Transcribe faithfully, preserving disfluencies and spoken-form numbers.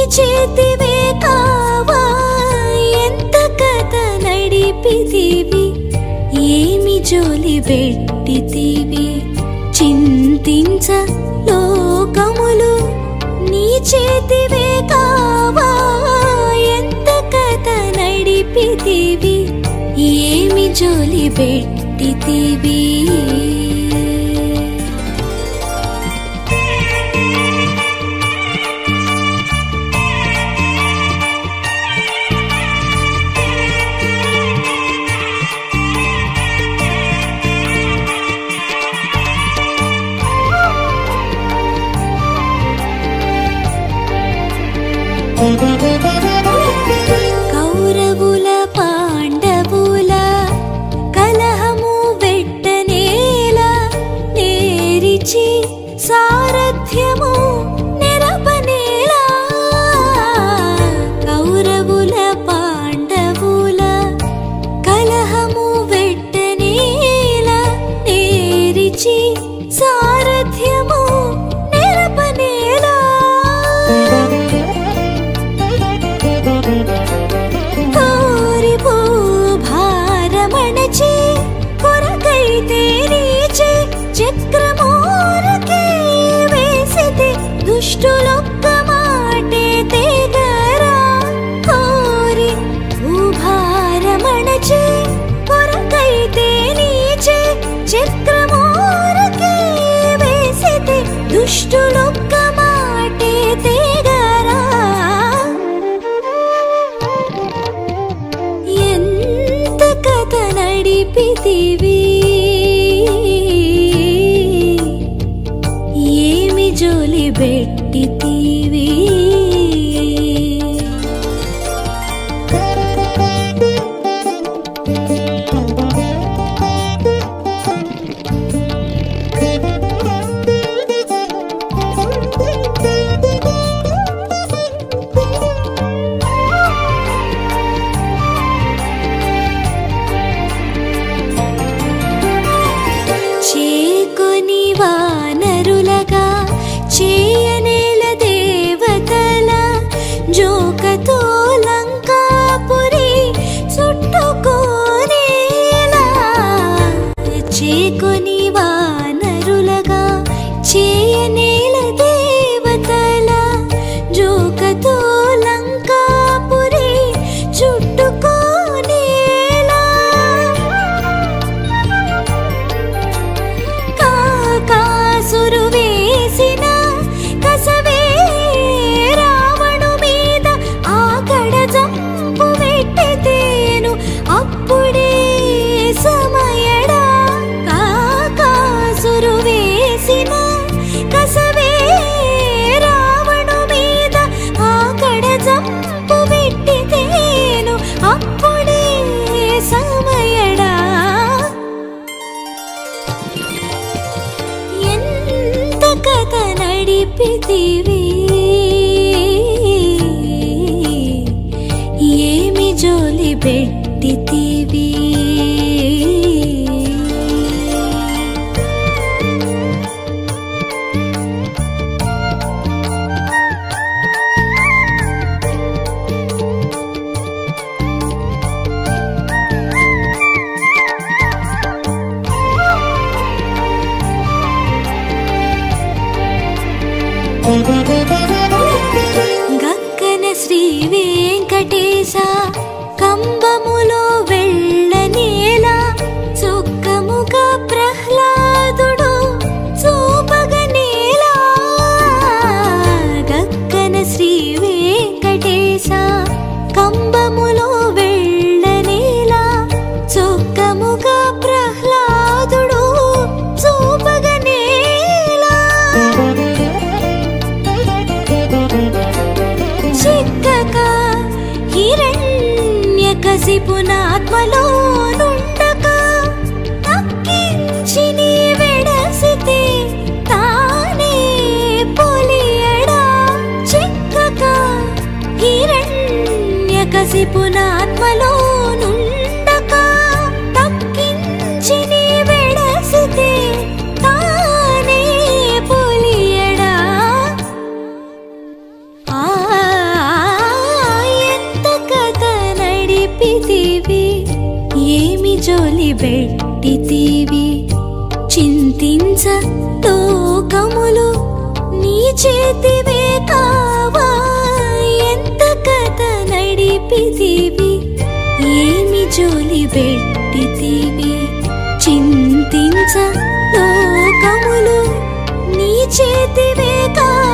చేతివే కావా ఎంత కథ నడిపితివి ఏమి జోలి పెట్టితివి చింతించ లోకములు నీ చేతివే కావా ఎంత కథ నడిపితివి ఏమి జోలి పెట్టితివి కౌరవుల పాండవుల కలహము వెట్టనేల నేరిచి సారథ్యము నెరపనేలా కౌరవుల పాండవుల కలహము వెట్టనేల నేరిచి సారథ్యము నెరపనేలా భారమణచి కొరకైతే నీచే చక్రమూరకే వేసితే దుష్టులొక్క మాటే తెగరా కోరి భారమణచి కొరకైతే నీచే చక్రమూరకే వేసితే దుష్టులొక్క మాటే తెగరా నడిపితివి ఏమి జోలి పెట్టితివి వానరులగా చేయనేల దేవతల జోకతో లంకాపురి చుట్టుకోనేలా చేకొని వానరులగా చేయనేల దేవతల జోకతో లంకాపురి చుట్టుకోనేలా కాసురు వేసిన కసవే రావణు మీద ఆకడ జంపు పెట్టితేను అప్పుడే సమయడా కాసురు వేసిన కసవే రావణు మీద ఆకడ జంపు పెట్టితేను అప్పుడే సమయడా కథ నడిపితివి ఏమి జోలి పెట్టితివి గక్కన శ్రీ వెంకటేశ కంబములో వెళ్ళనేలా చొక్కముగా ప్రహ్లాదుడు చూపగనేలా గక్కన శ్రీ వెంకటేశ కంబములో వెళ్ళనేలా చొక్కముగా ప్రహ్లాదుడు చూపగనేలా చిక్కక హిరణ్యకశిపునాత్మలో నుండక తక్కించి నీ వెడసితే తానే పొలియడా చిక్కక హిరణ్యకశిపునాత్మలో నుండక తక్కించి నీ వెడసితే తానే పొలియడా ఆ పెట్టితివి చింతించ లోకములు నీ చేతివే కావా ఎంత కథ నడిపితివి ఏమి జోలి పెట్టితివి చింతించ లోకములు నీ చేతివే కావా